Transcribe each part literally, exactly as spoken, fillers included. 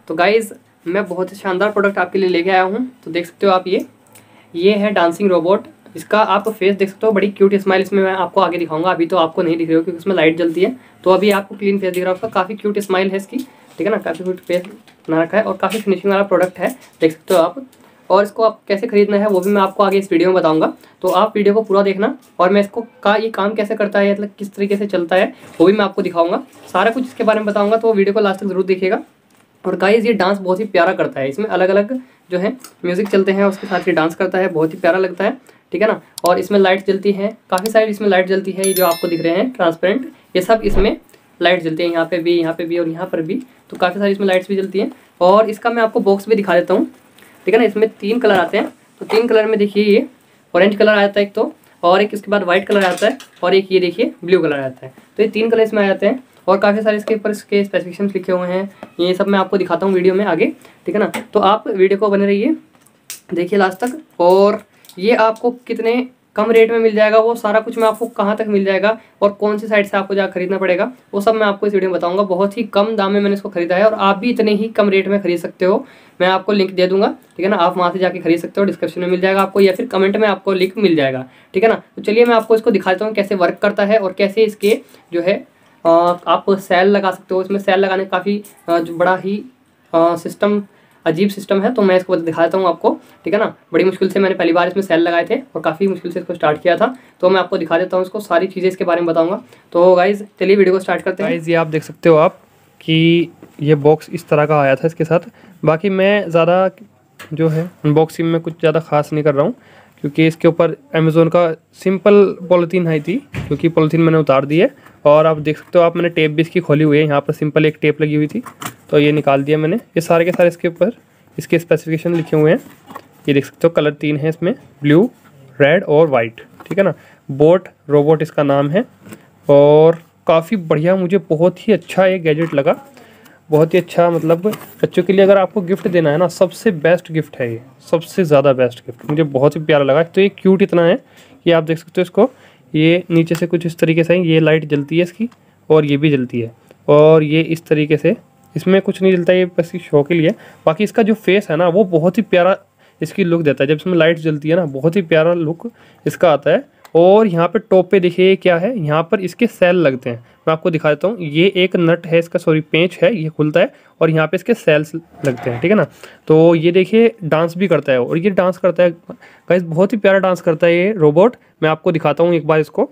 तो गाइज़ मैं बहुत ही शानदार प्रोडक्ट आपके लिए लेके आया हूँ। तो देख सकते हो आप, ये ये है डांसिंग रोबोट। इसका आप फेस देख सकते हो, बड़ी क्यूट स्माइल इसमें मैं आपको आगे दिखाऊंगा। अभी तो आपको नहीं दिख रही हो क्योंकि उसमें लाइट जलती है, तो अभी आपको क्लीन फेस दिख रहा है उसका। काफ़ी क्यूट स्माइल है इसकी, ठीक है ना, काफ़ी क्यूट फेस बना रखा है और काफ़ी फिनिशिंग वाला प्रोडक्ट है, देख सकते हो आप। और इसको आप कैसे खरीदना है वो भी मैं आपको आगे इस वीडियो में बताऊंगा, तो आप वीडियो को पूरा देखना। और मैं इसको का ये काम कैसे करता है, मतलब किस तरीके से चलता है, वो भी मैं आपको दिखाऊंगा। सारा कुछ इसके बारे में बताऊंगा, तो वीडियो को लास्ट तक जरूर देखिएगा। और गाइस ये डांस बहुत ही प्यारा करता है, इसमें अलग अलग जो है म्यूजिक चलते हैं, उसके साथ ये डांस करता है, बहुत ही प्यारा लगता है, ठीक है ना। और इसमें लाइट जलती है, काफ़ी सारी इसमें लाइट जलती है, ये जो आपको दिख रहे हैं ट्रांसपेरेंट, ये सब इसमें लाइट जलती है, यहाँ पे भी, यहाँ पे भी और यहाँ पर भी। तो काफ़ी सारी इसमें लाइट्स भी जलती हैं। और इसका मैं आपको बॉक्स भी दिखा देता हूँ, ठीक है ना। इसमें तीन कलर आते हैं, तो तीन कलर में देखिए ये ऑरेंज कलर आता है एक तो, और एक इसके बाद वाइट कलर आता है, और एक ये देखिए ब्लू कलर आता है। तो ये तीन कलर इसमें आ जाते हैं और काफ़ी सारे इसके ऊपर इसके स्पेसिफिकेशंस लिखे हुए हैं। ये सब मैं आपको दिखाता हूँ वीडियो में आगे, ठीक है ना। तो आप वीडियो को बने रहिए, देखिए लास्ट तक। और ये आपको कितने कम रेट में मिल जाएगा, वो सारा कुछ मैं आपको कहाँ तक मिल जाएगा और कौन सी साइट से आपको जाकर खरीदना पड़ेगा, वो सब मैं आपको इस वीडियो में बताऊंगा। बहुत ही कम दाम में मैंने इसको खरीदा है और आप भी इतने ही कम रेट में खरीद सकते हो। मैं आपको लिंक दे दूंगा, ठीक है ना, आप वहाँ से जाके खरीद सकते हो, डिस्क्रिप्शन में मिल जाएगा आपको, या फिर कमेंट में आपको लिंक मिल जाएगा, ठीक है ना। तो चलिए मैं आपको इसको दिखा देता हूँ कैसे वर्क करता है और कैसे इसके जो है आप सेल लगा सकते हो। इसमें सेल लगाने का काफ़ी जो बड़ा ही सिस्टम, अजीब सिस्टम है, तो मैं इसको दिखाता हूँ आपको, ठीक है ना। बड़ी मुश्किल से मैंने पहली बार इसमें सेल लगाए थे और काफ़ी मुश्किल से इसको स्टार्ट किया था, तो मैं आपको दिखा देता हूँ इसको, सारी चीज़ें इसके बारे में बताऊँगा। तो गाइज़ चलिए वीडियो को स्टार्ट करते हैं। गाइज़ ये आप देख सकते हो आप कि ये बॉक्स इस तरह का आया था इसके साथ। बाकी मैं ज़्यादा जो है अनबॉक्सिंग में कुछ ज़्यादा खास नहीं कर रहा हूँ, क्योंकि इसके ऊपर अमेज़ोन का सिंपल पॉलीथीन आई थी, क्योंकि पॉलीथीन मैंने उतार दी है। और आप देख सकते हो आप, मैंने टेप भी इसकी खोली हुई है, यहाँ पर सिंपल एक टेप लगी हुई थी, तो ये निकाल दिया मैंने। ये सारे के सारे इसके ऊपर इसके स्पेसिफिकेशन लिखे हुए हैं, ये देख सकते हो। कलर तीन है इसमें, ब्लू, रेड और वाइट, ठीक है ना। बोट रोबोट इसका नाम है और काफ़ी बढ़िया, मुझे बहुत ही अच्छा ये गैजेट लगा, बहुत ही अच्छा। मतलब बच्चों के लिए अगर आपको गिफ्ट देना है ना, सबसे बेस्ट गिफ्ट है ये, सबसे ज़्यादा बेस्ट गिफ्ट, मुझे बहुत ही प्यारा लगा। तो ये क्यूट इतना है कि आप देख सकते हो इसको, ये नीचे से कुछ इस तरीके से ये लाइट जलती है इसकी, और ये भी जलती है, और ये इस तरीके से, इसमें कुछ नहीं जलता, ये बस शो के लिए। बाकी इसका जो फेस है ना, वो बहुत ही प्यारा इसकी लुक देता है, जब इसमें लाइट जलती है ना, बहुत ही प्यारा लुक इसका आता है। और यहाँ पे टॉप पे देखिए क्या है, यहाँ पर इसके सेल लगते हैं, मैं आपको दिखा देता हूँ। ये एक नट है इसका, सॉरी पेंच है, ये खुलता है और यहाँ पे इसके सेल्स लगते हैं, ठीक है ना। तो ये देखिए डांस भी करता है, और ये डांस करता है गाइस, बहुत ही प्यारा डांस करता है ये रोबोट। मैं आपको दिखाता हूँ एक बार इसको।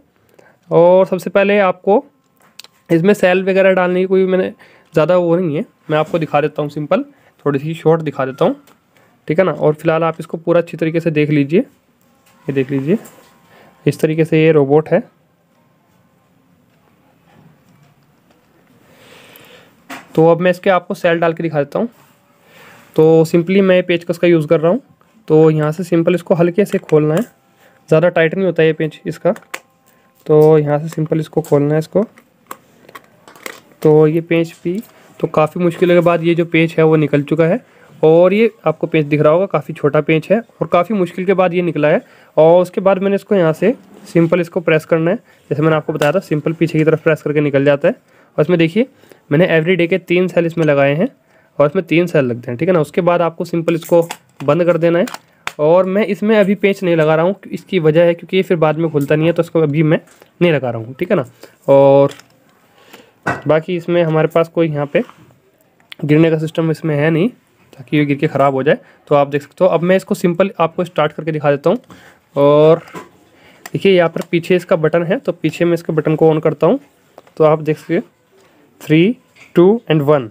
और सबसे पहले आपको इसमें सेल वगैरह डालने की कोई मैंने ज़्यादा वो नहीं है, मैं आपको दिखा देता हूँ सिंपल, थोड़ी सी शॉर्ट दिखा देता हूँ, ठीक है ना। और फिलहाल आप इसको पूरा अच्छी तरीके से देख लीजिए, ये देख लीजिए, इस तरीके से ये रोबोट है। तो अब मैं इसके आपको सेल डाल के दिखा देता हूँ। तो सिंपली मैं पेचकस का यूज़ कर रहा हूँ, तो यहाँ से सिंपल इसको हल्के से खोलना है, ज़्यादा टाइट नहीं होता है ये पेंच इसका। तो यहाँ से सिंपल इसको खोलना है इसको। तो ये पेंच भी तो काफ़ी मुश्किल के बाद ये जो पेंच है वो निकल चुका है, और ये आपको पेंच दिख रहा होगा, काफ़ी छोटा पेंच है और काफ़ी मुश्किल के बाद ये निकला है। और उसके बाद मैंने इसको यहाँ से सिंपल इसको प्रेस करना है, जैसे मैंने आपको बताया था, सिंपल पीछे की तरफ प्रेस करके निकल जाता है। और इसमें देखिए मैंने एवरी डे के तीन सेल इसमें लगाए हैं, और इसमें तीन सेल लगते हैं, ठीक है ना। उसके बाद आपको सिंपल इसको बंद कर देना है। और मैं इसमें अभी पेंच नहीं लगा रहा हूँ, इसकी वजह है क्योंकि ये फिर बाद में खुलता नहीं है, तो इसको अभी मैं नहीं लगा रहा हूँ, ठीक है ना। और बाकी इसमें हमारे पास कोई यहाँ पे गिरने का सिस्टम इसमें है नहीं, ताकि ये गिर के ख़राब हो जाए। तो आप देख सकते हो। अब मैं इसको सिंपल आपको स्टार्ट करके दिखा देता हूँ। और देखिए यहाँ पर पीछे इसका बटन है, तो पीछे मैं इसके बटन को ऑन करता हूँ, तो आप देख सकते थ्री टू एंड वन।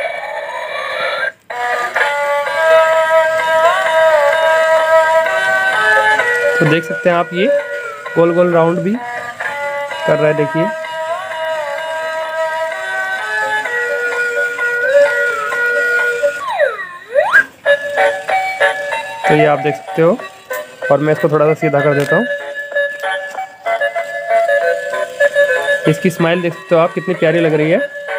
तो देख सकते हैं आप, ये गोल गोल राउंड भी कर रहा है, देखिए। तो ये आप देख सकते हो। और मैं इसको थोड़ा सा सीधा कर देता हूँ। इसकी स्माइल देख सकते हो आप, कितनी प्यारी लग रही है।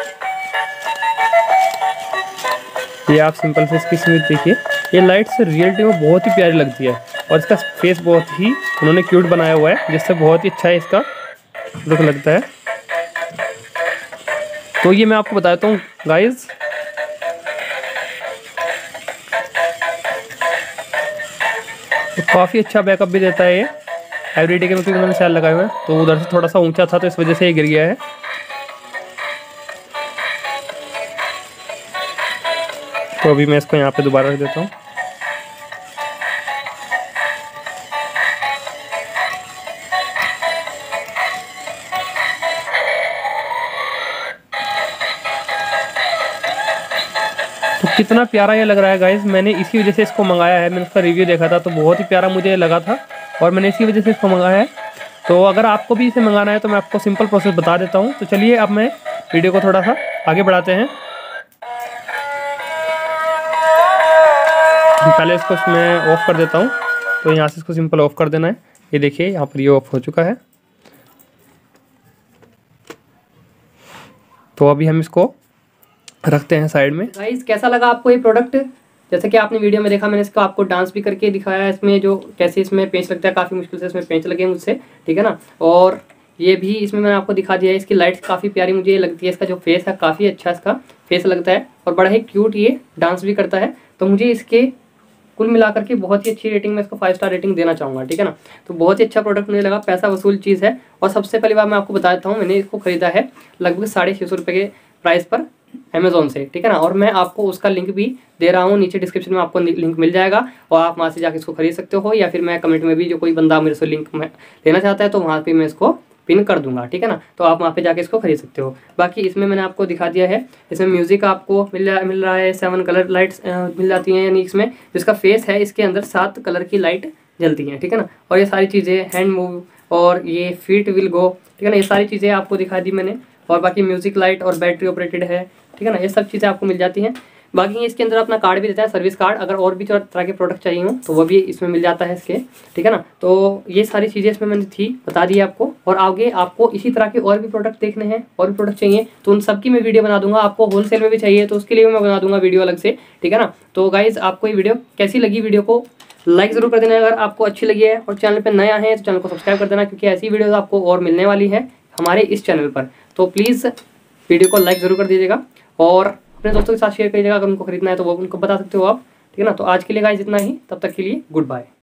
ये आप सिंपल से इसकी स्मिथ देखिए, ये लाइट से रियलिटी में बहुत ही प्यारी लगती है। और इसका फेस बहुत ही उन्होंने क्यूट बनाया हुआ है, जिससे बहुत ही अच्छा है इसका लुक लगता है। तो ये मैं आपको बताता हूँ गाइज, काफ़ी अच्छा बैकअप भी देता है ये एवरीडे के में, क्योंकि मैंने सेल लगाए हुए हैं। तो उधर से थोड़ा सा ऊंचा था तो इस वजह से ये गिर गया है। तो अभी मैं इसको यहाँ पे दोबारा रख देता हूँ। तो कितना प्यारा ये लग रहा है गाइस, मैंने इसी वजह से इसको मंगाया है। मैंने उसका रिव्यू देखा था तो बहुत ही प्यारा मुझे लगा था और मैंने इसी वजह से इसको मंगाया है। तो अगर आपको भी इसे मंगाना है तो मैं आपको सिंपल प्रोसेस बता देता हूँ। तो चलिए अब मैं वीडियो को थोड़ा सा आगे बढ़ाते हैं। पहले इसको मैं ऑफ़ कर देता हूँ। तो यहाँ से इसको सिंपल ऑफ़ कर देना है। ये देखिए यहाँ पर ये ऑफ हो चुका है। तो अभी हम इसको रखते हैं साइड में। गाइस कैसा लगा आपको ये प्रोडक्ट? जैसे कि आपने वीडियो में देखा, मैंने इसको आपको डांस भी करके दिखाया है। इसमें जो कैसे इसमें पेंच लगता है, काफ़ी मुश्किल से इसमें पेंच लगे मुझसे, ठीक है ना। और ये भी इसमें मैंने आपको दिखा दिया है। इसकी लाइट्स काफ़ी प्यारी मुझे लगती है। इसका जो फेस है काफ़ी अच्छा इसका फेस लगता है और बड़ा ही क्यूट ये डांस भी करता है। तो मुझे इसके कुल मिलाकर के बहुत ही अच्छी रेटिंग, मैं इसको फाइव स्टार रेटिंग देना चाहूँगा, ठीक है ना। तो बहुत ही अच्छा प्रोडक्ट मुझे लगा, पैसा वसूल चीज़ है। और सबसे पहली बार मैं आपको बता देता हूँ, मैंने इसको खरीदा है लगभग साढ़े छः सौ रुपये के प्राइस पर अमेज़ॉन से, ठीक है ना। और मैं आपको उसका लिंक भी दे रहा हूँ, नीचे डिस्क्रिप्शन में आपको लिंक मिल जाएगा और आप वहाँ से जाकर इसको खरीद सकते हो। या फिर मैं कमेंट में भी, जो कोई बंदा मेरे से लिंक में लेना चाहता है तो वहाँ पे मैं इसको पिन कर दूंगा, ठीक है ना। तो आप वहाँ पे जाके इसको खरीद सकते हो। बाकी इसमें मैंने आपको दिखा दिया है, इसमें म्यूजिक आपको मिल रहा मिल रहा है सेवन कलर लाइट्स मिल जाती हैं, यानी इसमें जिसका फेस है इसके अंदर सात कलर की लाइट जलती हैं, ठीक है ना। और ये सारी चीज़ें हैंड मूव और ये फीट विल गो, ठीक है ना, ये सारी चीज़ें आपको दिखा दी मैंने। और बाकी म्यूजिक लाइट और बैटरी ऑपरेटेड है, ठीक है ना, ये सब चीज़ें आपको मिल जाती हैं। बाकी इसके अंदर अपना कार्ड भी देता है, सर्विस कार्ड। अगर और भी तरह के प्रोडक्ट चाहिए हो तो वो भी इसमें मिल जाता है इसके, ठीक है ना। तो ये सारी चीज़ें इसमें मैंने थी बता दी आपको। और आगे आपको इसी तरह के और भी प्रोडक्ट देखने हैं, और भी प्रोडक्ट चाहिए तो उन सब की मैं वीडियो बना दूंगा। आपको होलसेल में भी चाहिए तो उसके लिए भी मैं बना दूंगा वीडियो अलग से, ठीक है ना। तो गाइज़ आपको ये वीडियो कैसी लगी? वीडियो को लाइक ज़रूर कर देना अगर आपको अच्छी लगी है। और चैनल पर नया है तो चैनल को सब्सक्राइब कर देना, क्योंकि ऐसी वीडियोज़ आपको और मिलने वाली है हमारे इस चैनल पर। तो प्लीज़ वीडियो को लाइक ज़रूर कर दीजिएगा और अपने दोस्तों के साथ शेयर करिएगा। अगर उनको खरीदना है तो वो उनको बता सकते हो आप, ठीक है ना। तो आज के लिए गाइस इतना ही, तब तक के लिए गुड बाय।